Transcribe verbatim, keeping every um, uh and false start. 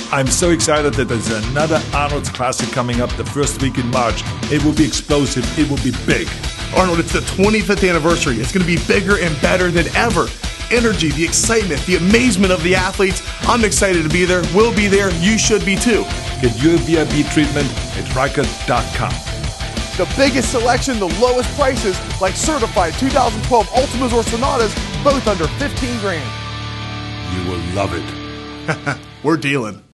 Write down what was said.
I'm so excited that there's another Arnold's Classic coming up the first week in March. It will be explosive. It will be big. Arnold, it's the twenty-fifth anniversary. It's going to be bigger and better than ever. Energy, the excitement, the amazement of the athletes. I'm excited to be there. We'll be there. You should be too. Get your V I P treatment at Ricart dot com. The biggest selection, the lowest prices, like certified two thousand twelve Ultimas or Sonatas, both under fifteen grand. You will love it. We're dealing.